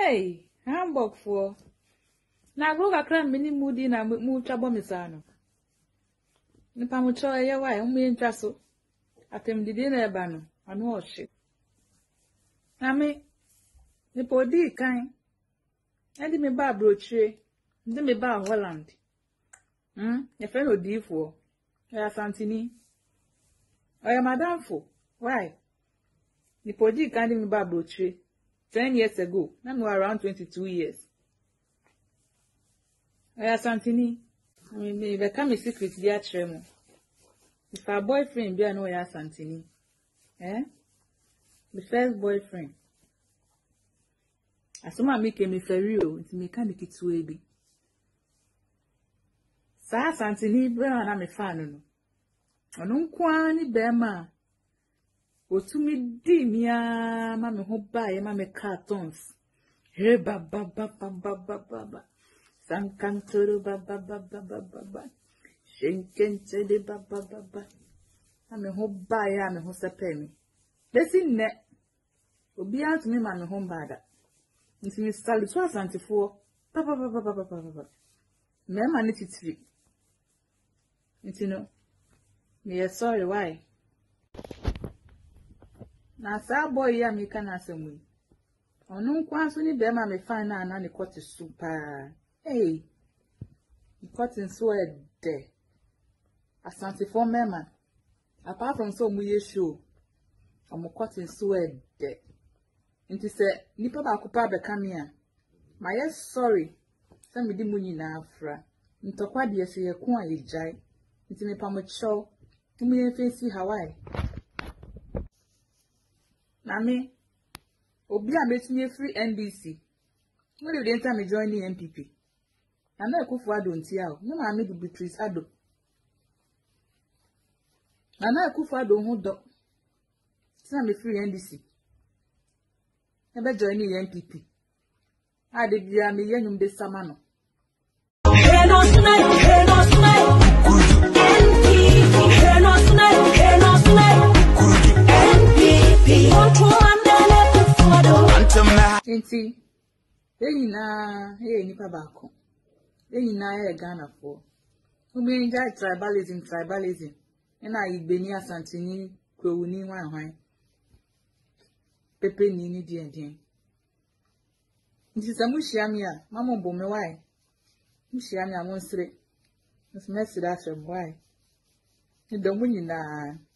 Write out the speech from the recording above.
Hey, Hamburg for. Na go kakra mini mudi na mu twabo misano. Nipa mu cho ye wa mu ntwa so. Atem didi na eba no, anu ohye. Na me nipa odi kan. Edi me ba brochire, ndi me ba Holland. Ye fe no di fo. Ya santini. Oya madam fo. Why? Nipa odi kan di me ba brochire 10 years ago. Na me around 22 years. Oya santini. Me be ka me secret di a kire mo. If our boyfriend be no ya santini. The first boyfriend. Asoma make me ferry o, nti me ka ne kitu ebi. Sa santini bra na me fa no. Ono nkwa ni be ma. Otumi di mia ma me ho ba ye ma me cartons. He ba ba ba ba ba ba ba ba. Sankantoro ba ba ba ba ba ba ba. Shenkente de ba ba ba ba. Ma me ho ba ye me ho sepe mi. Desi ne. Obi antumi ma me ho ba da. Nti mi sali so asantifo pa. Me ma ne titiri. Nti no. Me sorry why. Na sa boy ya me kana asemu. Onu nkwa so ni be ma me fan na ne kote super. Hey. Ni kote so de. Asantifo mema. Apart from so mu ye show. Omo kote so de. Nti se nipa ba kopa be kamia. Ma yes sorry. Se me di mu nyina afra. Ntokwa de se ye ko a ye jai. Nti me pa mo chow. Mu ye face Hawaii. Na me obi a metinye free NDC. Mo dey enter me join the NPP. Na na Akufo-Addo nti a o. Me ma me di Beatrice Addo. Na na Akufo-Addo ho do. Ti na me free NDC. Ebe join the NPP. A de bia me yenum de sama no. Hey no smile, NPP. Hey no smile, NPP. Enti, hey nipa bako. Hey Ghana for. Umi enjoy tribalism. Ena Igbeni Asantini kwewuni hwan. Pepe ni die. Nti se mu hia me a, mama bo me why? Mu hia me a mo nsire. Nti me sire afem why? Ni do mu nyina.